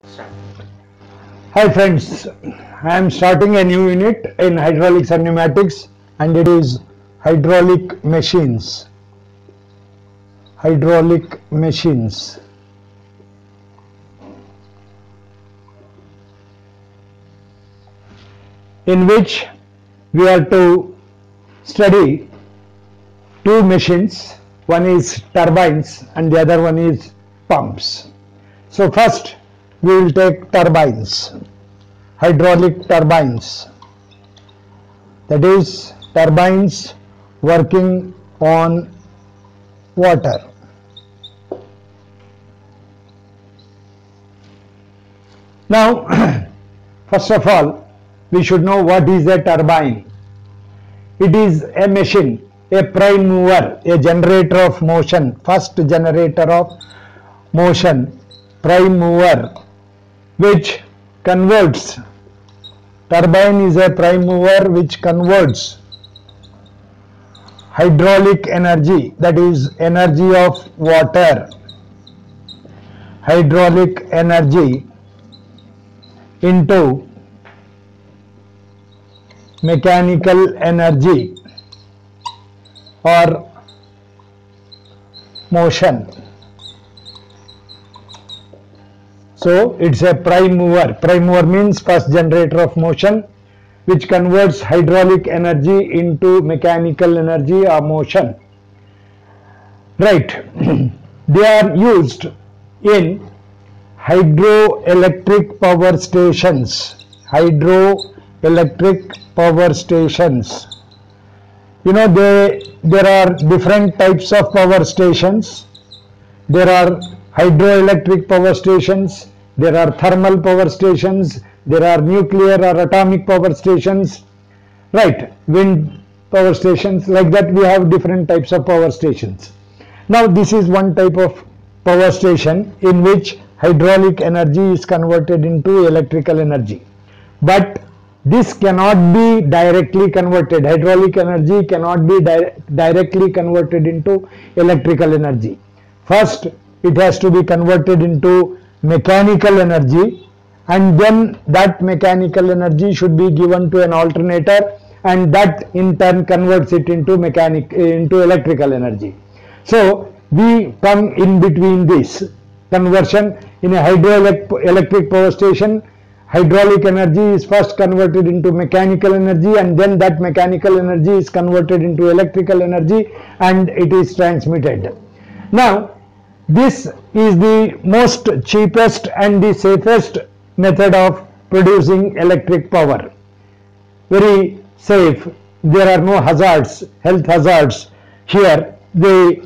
Start. Hi friends, I am starting a new unit in hydraulics and pneumatics, and it is hydraulic machines. Hydraulic machines. In which we are to study two machines. One is turbines and the other one is pumps. So first we will take turbines, hydraulic turbines, that is turbines working on water. Now first of all we should know what is a turbine. It is a machine, a prime mover, a generator of motion, first generator of motion, prime mover, which converts. Turbine is a prime mover which converts hydraulic energy, that is energy of water, hydraulic energy, into mechanical energy or motion. So it's a prime mover. Prime mover means first generator of motion which converts hydraulic energy into mechanical energy or motion. Right. They are used in hydroelectric power stations. Hydroelectric power stations. You know, there are different types of power stations. There are hydroelectric power stations, there are thermal power stations, there are nuclear or atomic power stations, right, wind power stations, like that we have different types of power stations. Now this is one type of power station in which hydraulic energy is converted into electrical energy. But this cannot be directly converted. Hydraulic energy cannot be directly converted into electrical energy. First, it has to be converted into mechanical energy, and then that mechanical energy should be given to an alternator, and that in turn converts it into electrical energy. So we come in between this conversion. In a hydroelectric power station, hydraulic energy is first converted into mechanical energy, and then that mechanical energy is converted into electrical energy and it is transmitted. Now this is the most cheapest and the safest method of producing electric power. Very safe. There are no hazards, health hazards here. The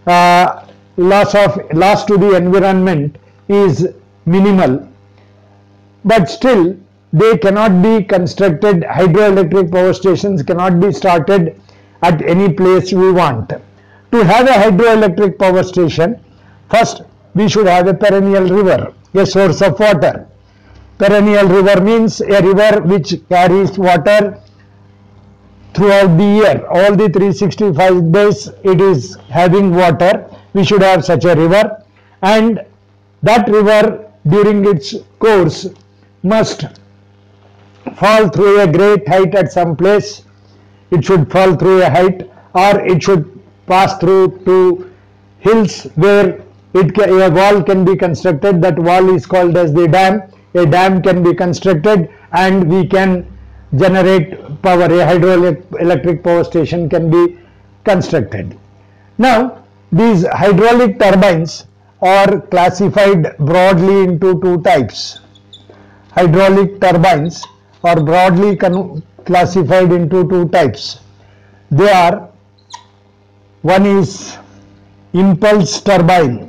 loss to the environment is minimal, but still they cannot be constructed. Hydroelectric power stations cannot be started at any place we want. To have a hydroelectric power station, first we should have a perennial river, a source of water. Perennial river means a river which carries water throughout the year. All the 365 days it is having water. We should have such a river, and that river during its course must fall through a great height at some place. It should fall through a height, or it should pass through to hills where a wall can be constructed. That wall is called as the dam. A dam can be constructed and we can generate power. A hydroelectric power station can be constructed. Now these hydraulic turbines are classified broadly into two types. Hydraulic turbines are broadly classified into two types. They are, one is impulse turbine,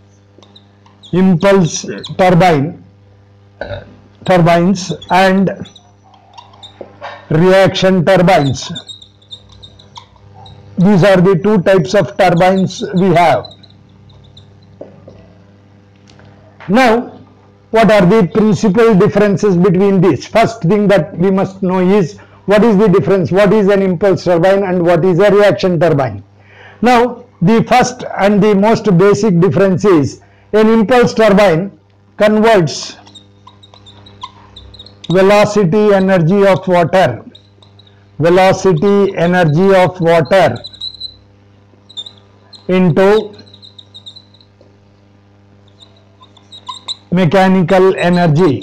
turbines, and reaction turbines. These are the two types of turbines we have. Now, what are the principal differences between these? First thing that we must know is, what is the difference? What is an impulse turbine and what is a reaction turbine? Now, the first and the most basic difference is, an impulse turbine converts velocity energy of water, velocity energy of water into mechanical energy,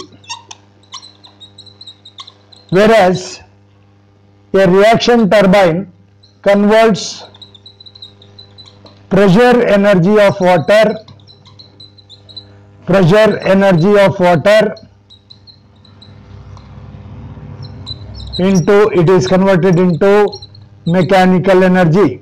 whereas a reaction turbine converts pressure energy of water into, it is converted into mechanical energy.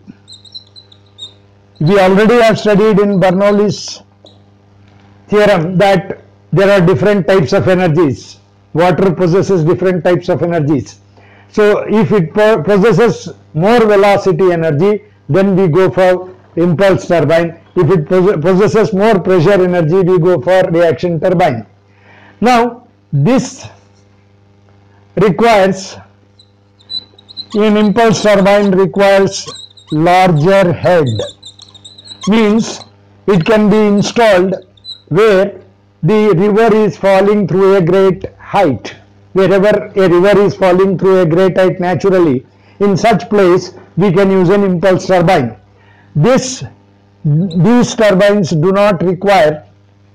We already have studied in Bernoulli's theorem that there are different types of energies. Water possesses different types of energies. So if it possesses more velocity energy, then we go for impulse turbine. If it possesses more pressure energy, we go for reaction turbine. Now this requires, an impulse turbine requires larger head, means it can be installed where the river is falling through a great height. Wherever a river is falling through a great height naturally, in such place we can use an impulse turbine. These turbines do not require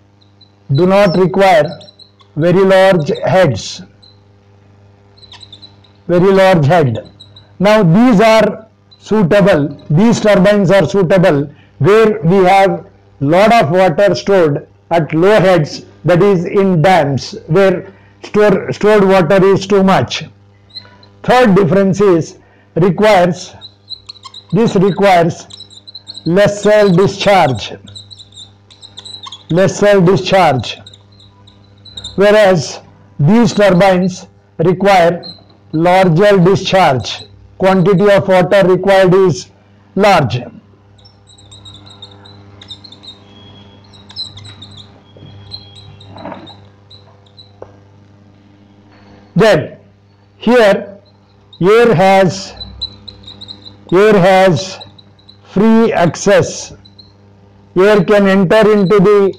very large heads, very large head. Now these are suitable, these turbines are suitable where we have lot of water stored at low heads, that is in dams where stored water is too much. Third difference is this requires lesser discharge, whereas these turbines require larger discharge. Quantity of water required is large. Then here air has free access. Air can enter into the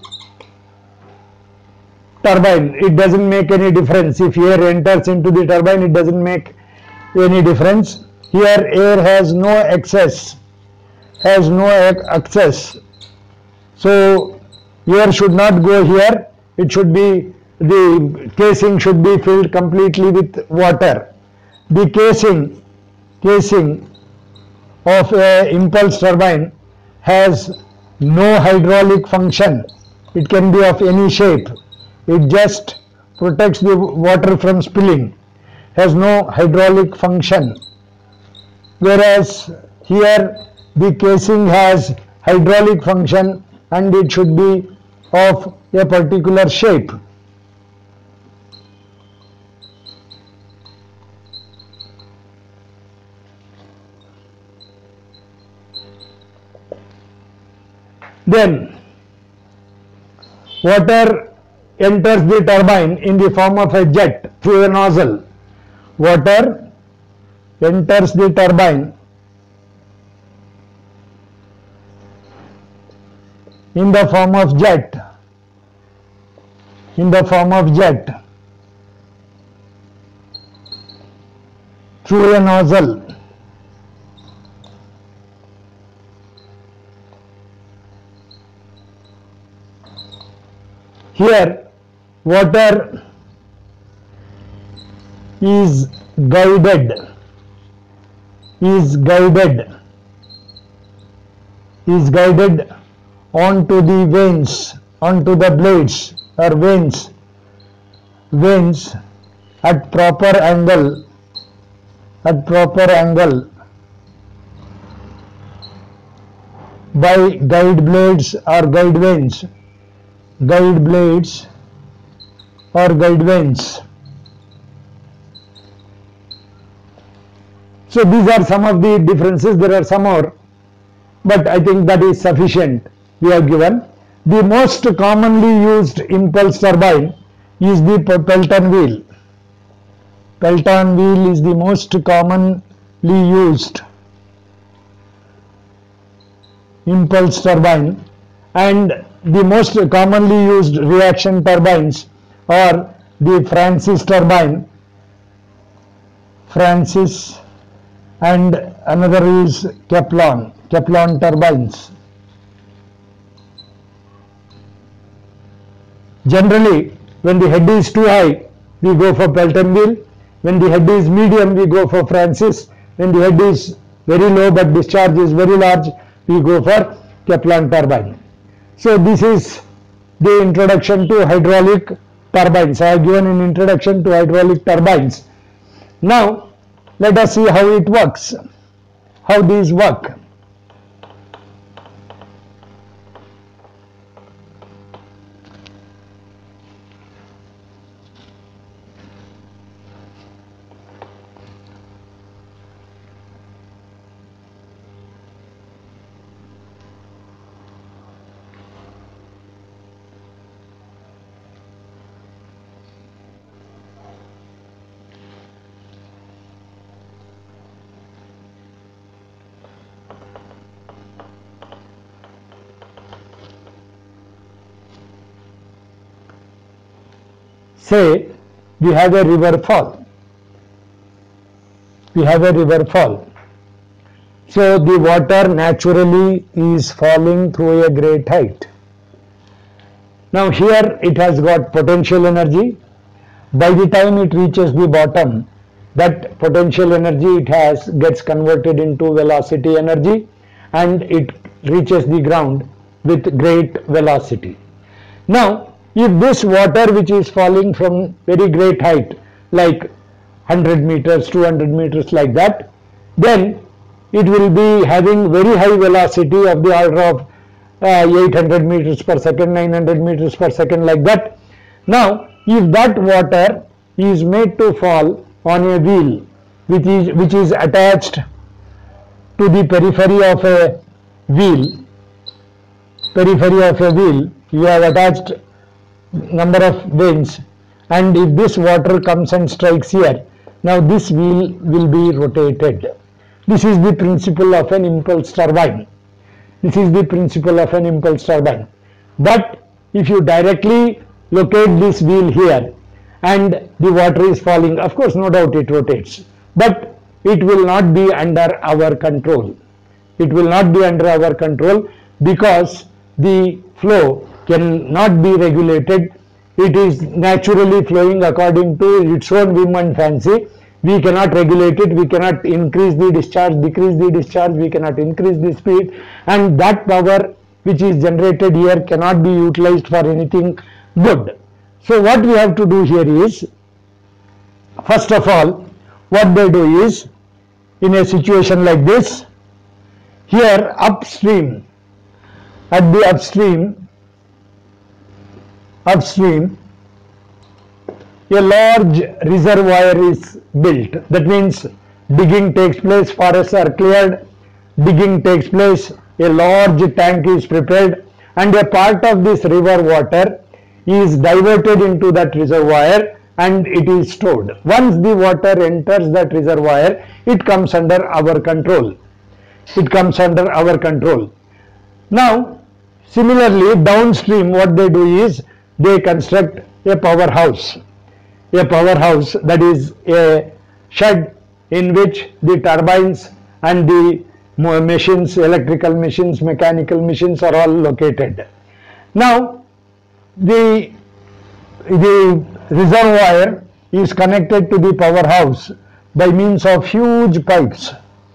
turbine. It doesn't make any difference. If air enters into the turbine, it doesn't make any difference. Here air has no access, so air should not go here. It should be, the casing should be filled completely with water. The casing of a impulse turbine has no hydraulic function. It can be of any shape. It just protects the water from spilling. Has no hydraulic function. Whereas here the casing has hydraulic function and it should be of a particular shape. Then water enters the turbine in the form of a jet through a nozzle. Water enters the turbine in the form of jet, through a nozzle. Here water is guided onto the vanes, onto the blades or vanes at proper angle by guide blades or guide vanes. So these are some of the differences. There are some more, but I think that is sufficient. We have given. The most commonly used impulse turbine is the Pelton wheel. Pelton wheel is the most commonly used impulse turbine, and the most commonly used reaction turbines are the Francis turbine, Francis, and another is Kaplan turbines. Generally, when the head is too high, we go for Pelton-Weyl. When the head is medium, we go for Francis. When the head is very low but discharge is very large, we go for Kaplan turbine. So this is the introduction to hydraulic turbines. I have given an introduction to hydraulic turbines. Now let us see how it works, how these work. Say we have a river fall. We have a river fall. So the water naturally is falling through a great height. Now here it has got potential energy. By the time it reaches the bottom, that potential energy it has gets converted into velocity energy and it reaches the ground with great velocity. Now if this water which is falling from very great height, like 100 meters, 200 meters like that, then it will be having very high velocity of the order of 800 meters per second, 900 meters per second like that. Now if that water is made to fall on a wheel which is attached to the periphery of a wheel, you have attached number of vanes, and if this water comes and strikes here, now this wheel will be rotated. This is the principle of an impulse turbine. This is the principle of an impulse turbine. But if you directly locate this wheel here and the water is falling, of course no doubt it rotates, but it will not be under our control. It will not be under our control because the flow cannot be regulated. It is naturally flowing according to its own whim and fancy. We cannot regulate it. We cannot increase the discharge, decrease the discharge. We cannot increase the speed, and that power which is generated here cannot be utilized for anything good. So what we have to do here is, first of all, what they do is, in a situation like this, here upstream, at the upstream, a large reservoir is built. That means digging takes place, forests are cleared, digging takes place, a large tank is prepared, and a part of this river water is diverted into that reservoir and it is stored. Once the water enters that reservoir, it comes under our control. It comes under our control. Now, similarly, downstream, what they do is, they construct a powerhouse. A powerhouse, that is a shed in which the turbines and the machines, electrical machines, mechanical machines are all located. Now the reservoir is connected to the powerhouse by means of huge pipes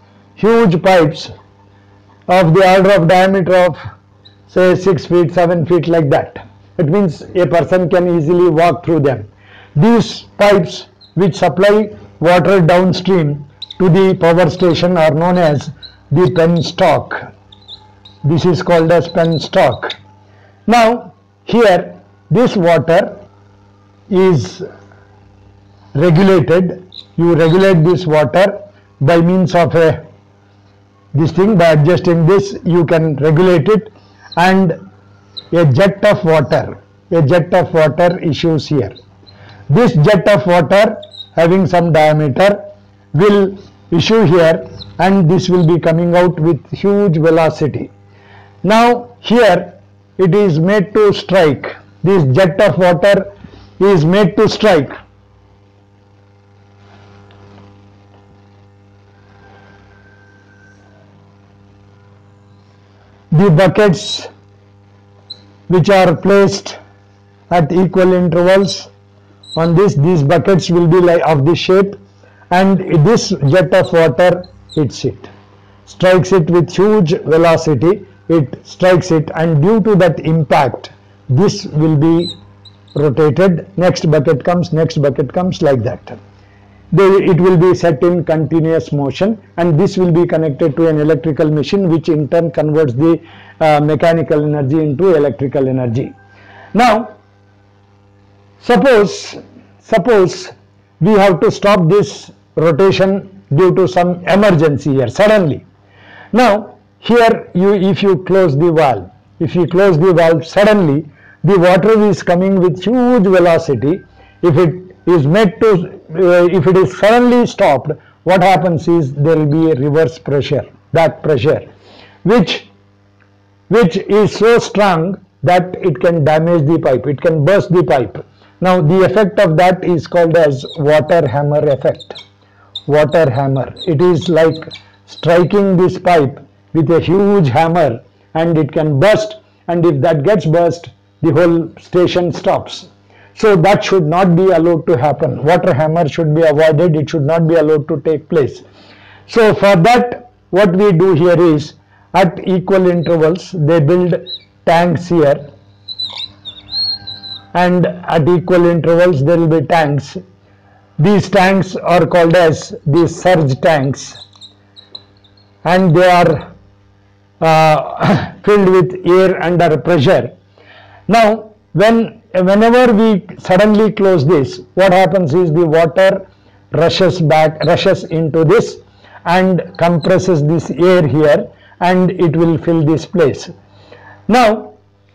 of the order of diameter of say 6 feet, 7 feet like that. It means a person can easily walk through them. These pipes which supply water downstream to the power station are known as the penstock. This is called as penstock. Now here this water is regulated. You regulate this water by means of this thing. By adjusting this, you can regulate it, and a jet of water issues here. This jet of water having some diameter will issue here, and this will be coming out with huge velocity. Now here it is made to strike. This jet of water is made to strike. The buckets which are placed at equal intervals on this, these buckets will be like of this shape, and this jet of water hits it, strikes it with huge velocity, it strikes it, and due to that impact this will be rotated, next bucket comes, like that. It will be set in continuous motion, and this will be connected to an electrical machine, which in turn converts the mechanical energy into electrical energy. Now suppose we have to stop this rotation due to some emergency here suddenly. Now here if you close the valve, suddenly the water is coming with huge velocity. If it is suddenly stopped, what happens is there will be a reverse pressure, back pressure, which is so strong that it can damage the pipe, it can burst the pipe. Now the effect of that is called as water hammer effect. Water hammer. It is like striking this pipe with a huge hammer, and it can burst, and if that gets burst, the whole station stops. So that should not be allowed to happen. Water hammer should be avoided, it should not be allowed to take place. So for that, what we do here is, at equal intervals they build tanks here, and at equal intervals there will be tanks. These tanks are called as the surge tanks, and they are filled with air under pressure. Now whenever we suddenly close this, what happens is the water rushes into this and compresses this air here, and it will fill this place. Now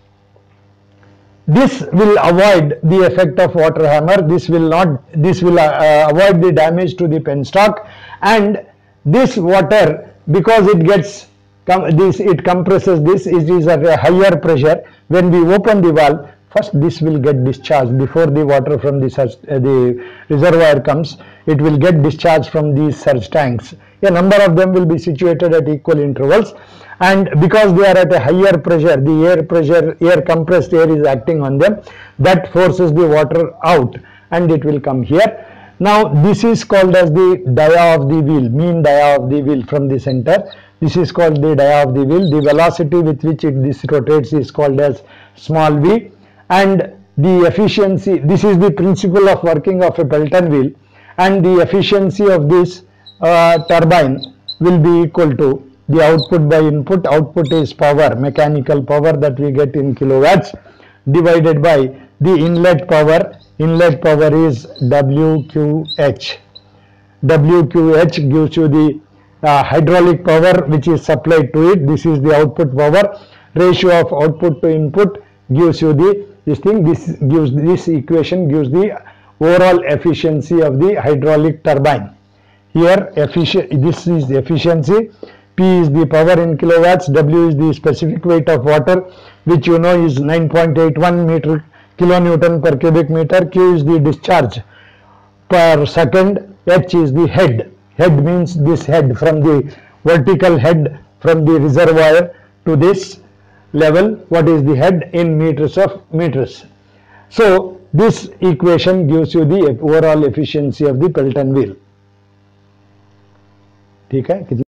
this will avoid the effect of water hammer. This will avoid the damage to the penstock, and this water, because it compresses this, it is at a higher pressure. When we open the valve, first this will get discharged before the water from the reservoir comes. It will get discharged from these surge tanks. A number of them will be situated at equal intervals, and because they are at a higher pressure, the compressed air is acting on them, that forces the water out, and it will come here. Now this is called as the dia of the wheel, mean dia of the wheel from the center. This is called the dia of the wheel. The velocity with which this rotates is called as small v, and the efficiency, this is the principle of working of a Pelton wheel, and the efficiency of this turbine will be equal to the output by input. Output is power, mechanical power that we get in kilowatts, divided by the inlet power. Inlet power is WQH. WQH gives you the hydraulic power which is supplied to it. This is the output power. Ratio of output to input gives you this equation gives the overall efficiency of the hydraulic turbine. Here this is the efficiency, P is the power in kilowatts, W is the specific weight of water, which you know is 9.81 kilonewton per cubic meter. Q is the discharge per second. H is the head. Head means this head, from the vertical head from the reservoir to this level. What is the head in meters of meters? So this equation gives you the overall efficiency of the Pelton wheel. ठीक है?